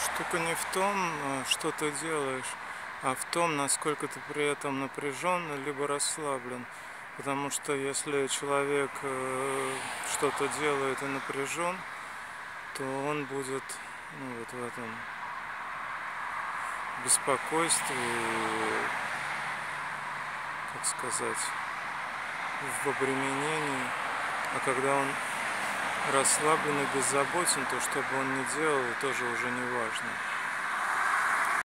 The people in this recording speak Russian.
Штука не в том, что ты делаешь, а в том, насколько ты при этом напряжен либо расслаблен. Потому что если человек что-то делает и напряжен, то он будет вот в этом беспокойстве, как сказать, в обременении. А когда он расслаблен и беззаботен, то что бы он ни делал, тоже уже не важно.